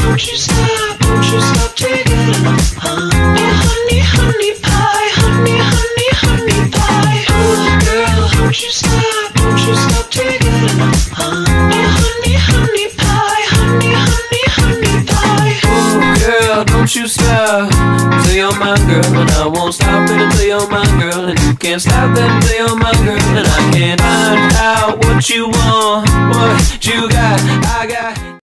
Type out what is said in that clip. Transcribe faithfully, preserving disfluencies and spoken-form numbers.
don't you stop, don't you stop till you get enough, huh? Oh, honey, honey pie, honey, honey, honey pie. Oh, girl, don't you stop, don't you stop till you get enough, huh? Oh, honey, honey pie, honey, honey, honey pie. Oh, girl, don't you stop till you're my girl, and I won't stop it until you're my girl, and you can't stop that until you're my girl, and I can't find out what you want, what you got, I got.